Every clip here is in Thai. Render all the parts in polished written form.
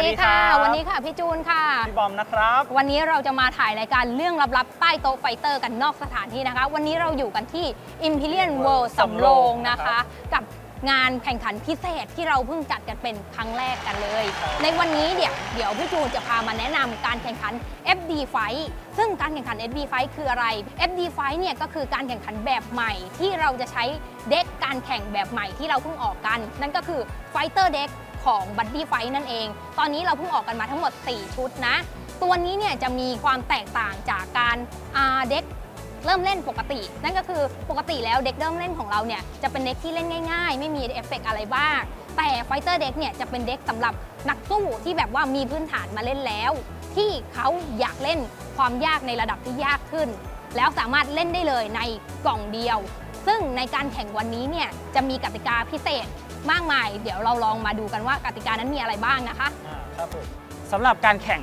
ดีค่ะวันนี้ค่ะพี่จูนค่ะพี่บอมนะครับวันนี้เราจะมาถ่ายรายการเรื่องลับๆใต้โต๊ะไฟเตอร์กันนอกสถานที่นะคะวันนี้เราอยู่กันที่ Imperial World สำโรงนะคะกับงานแข่งขันพิเศษที่เราเพิ่งจัดกันเป็นครั้งแรกกันเลยในวันนี้เดี๋ยวพี่จูนจะพามาแนะนำการแข่งขัน FD Fight ซึ่งการแข่งขัน FD Fight คืออะไร FD Fight เนี่ยก็คือการแข่งขันแบบใหม่ที่เราจะใช้เด็กการแข่งแบบใหม่ที่เราเพิ่งออกกันนั่นก็คือ Fighter Deck ของ Buddy Fight นั่นเองตอนนี้เราเพิ่งออกกันมาทั้งหมด4ชุดนะตัวนี้เนี่ยจะมีความแตกต่างจากการเด็กเริ่มเล่นปกตินั่นก็คือปกติแล้วเด็กเริ่มเล่นของเราเนี่ยจะเป็นเด็กที่เล่นง่ายๆไม่มีเอฟเฟกต์อะไรบ้างแต่ไฟเตอร์เด็กเนี่ยจะเป็นเด็กสำหรับนักสู้ที่แบบว่ามีพื้นฐานมาเล่นแล้วที่เขาอยากเล่นความยากในระดับที่ยากขึ้นแล้วสามารถเล่นได้เลยในกล่องเดียวซึ่งในการแข่งวันนี้เนี่ยจะมีกติกาพิเศษมากมายเดี๋ยวเราลองมาดูกันว่ากติกานั้นมีอะไรบ้างนะคะครับผมสำหรับการแข่ง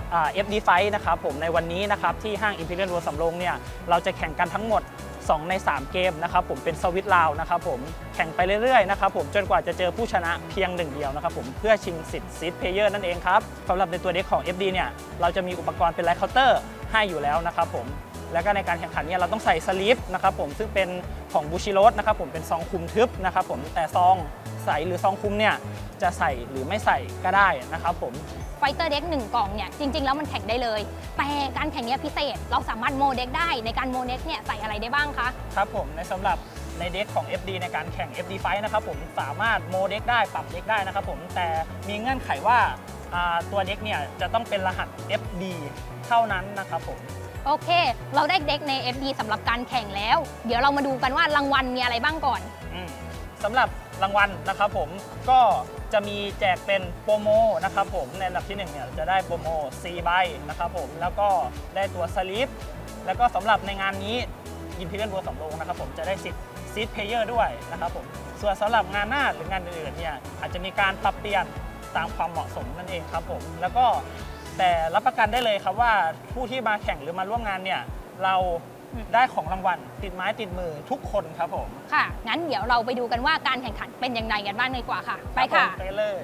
FD Fight นะครับผมในวันนี้นะครับที่ห้าง Imperial World สำโรงเนี่ยเราจะแข่งกันทั้งหมด2ใน3เกมนะครับผมเป็นสวิตราวนะครับผมแข่งไปเรื่อยๆนะครับผมจนกว่าจะเจอผู้ชนะเพียง1เดียวนะครับผมเพื่อชิงสิทธิ์ซีดเพลเยอร์นั่นเองครับสำหรับในตัวเด็กของ FD เนี่ยเราจะมีอุปกรณ์เป็นไลท์เคาน์เตอร์ให้อยู่แล้วนะครับผมแล้วก็ในการแข่งขันเนี่ยเราต้องใส่สลีปนะครับผมซึ่งเป็นของบูชิโรสนะครับผมเป็นซองคุมทึบนะครับผมแต่ซองใส่หรือซองคุมเนี่ยจะใส่หรือไม่ใส่ก็ได้นะครับผมไฟเตอร์เด็ก1กล่องเนี่ยจริงๆแล้วมันแข่งได้เลยแต่การแข่งนี้พิเศษเราสามารถโมเด็กได้ในการโมเด็กเนี่ยใส่อะไรได้บ้างคะครับผมในสำหรับในเด็กของ FD ในการแข่ง FD Fight นะครับผมสามารถโมเด็กได้ปรับเด็กได้นะครับผมแต่มีเงื่อนไขว่าตัวเด็กเนี่ยจะต้องเป็นรหัส FD เท่านั้นนะครับผมโอเคเราได้เด็กใน FD สำหรับการแข่งแล้วเดี๋ยวเรามาดูกันว่ารางวัลมีอะไรบ้างก่อนสำหรับรางวัลนะครับผมก็จะมีแจกเป็นโปรโมนะครับผมในลำดับที่1เนี่ยจะได้โปรโม4 ใบนะครับผมแล้วก็ได้ตัวสลิปแล้วก็สำหรับในงานนี้Imperial World สำโรงนะครับผมจะได้สิทธิ์ซีดเพลเยอร์ด้วยนะครับผมส่วนสำหรับงานหน้าหรืองานอื่นๆเนี่ยอาจจะมีการปรับเปลี่ยนตามความเหมาะสมนั่นเองครับผมแล้วก็แต่รับประกันได้เลยครับว่าผู้ที่มาแข่งหรือมาร่วมงานเนี่ยเราได้ของรางวัลติดไม้ติดมือทุกคนครับผมค่ะงั้นเดี๋ยวเราไปดูกันว่าการแข่งขันเป็นยังไงกันบ้างดีกว่าค่ะไปค่ะไปเลย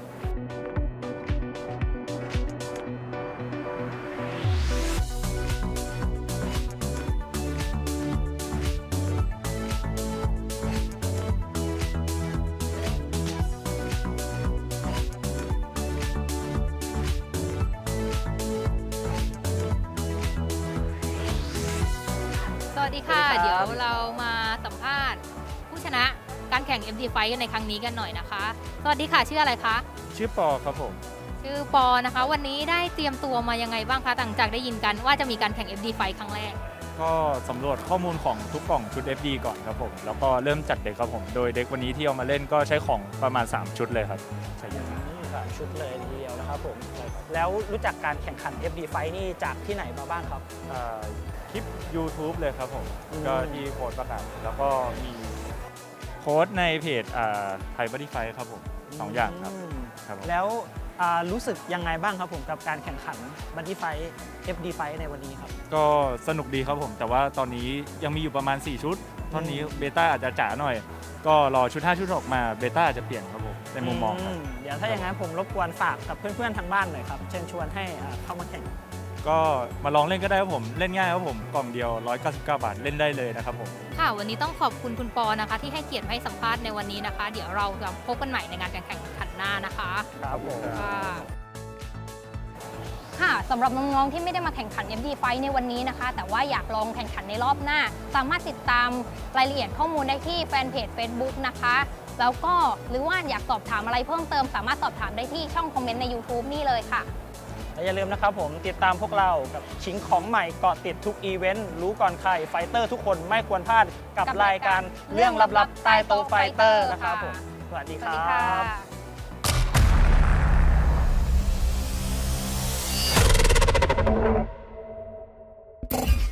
สวัสดีค่ะเดี๋ยวเรามาสัมภาษณ์ผู้ชนะการแข่ง FD Fight กันในครั้งนี้กันหน่อยนะคะสวัสดีค่ะชื่ออะไรคะชื่อปอครับผมชื่อปอนะคะวันนี้ได้เตรียมตัวมายังไงบ้างคะหลังจากได้ยินกันว่าจะมีการแข่ง FD Fight ครั้งแรกก็สำรวจข้อมูลของทุกกล่องชุด FD ก่อนครับผมแล้วก็เริ่มจัดเด็กครับผมโดยเด็กวันนี้ที่เอามาเล่นก็ใช้ของประมาณ3ชุดเลยครับใช่ 3ชุดเลยทีเดียวนะครับผมแล้วรู้จักการแข่งขัน FD Fight นี่จากที่ไหนมาบ้างครับคลิป YouTube เลยครับผมก็ที่โค้ดประกาศแล้วก็มีโค้ดในเพจไทยบัดดี้ไฟท์ครับผม2อย่างครับแล้วรู้สึกยังไงบ้างครับผมกับการแข่งขันบัดดี้ไฟท์ FD Fight ในวันนี้ครับก็สนุกดีครับผมแต่ว่าตอนนี้ยังมีอยู่ประมาณ4ชุดตอนนี้เบต้าอาจจะจ๋าหน่อยก็รอชุด5ชุดออกมาเบต้าอาจจะเปลี่ยนครับผมในมุมมองครับเดี๋ยวถ้าอย่างนั้นผมรบกวนฝากกับเพื่อนๆทางบ้านหน่อยครับเชิญชวนให้เข้ามาแข่งก็มาลองเล่นก็ได้ครับผมเล่นง่ายครับผมกล่องเดียว199 บาทเล่นได้เลยนะครับผมค่ะวันนี้ต้องขอบคุณคุณปอนะคะที่ให้เกียรติให้สัมภาษณ์ในวันนี้นะคะเดี๋ยวเราจะพบกันใหม่ในงานแข่งขันหน้านะคะครับผมค่ะสำหรับน้องๆที่ไม่ได้มาแข่งขัน FD Fight ในวันนี้นะคะแต่ว่าอยากลองแข่งขันในรอบหน้าสามารถติดตามรายละเอียดข้อมูลได้ที่แฟนเพจ Facebook นะคะแล้วก็หรือว่าอยากสอบถามอะไรเพิ่มเติมสามารถสอบถามได้ที่ช่องคอมเมนต์ใน YouTube นี่เลยค่ะและอย่าลืมนะครับผมติดตามพวกเรากับชิงของใหม่เกาะติดทุกอีเวนต์รู้ก่อนใครไฟเตอร์ทุกคนไม่ควรพลาดกับรายการเรื่องลับๆใต้โต๊ะไฟเตอร์นะครับผมสวัสดีครับ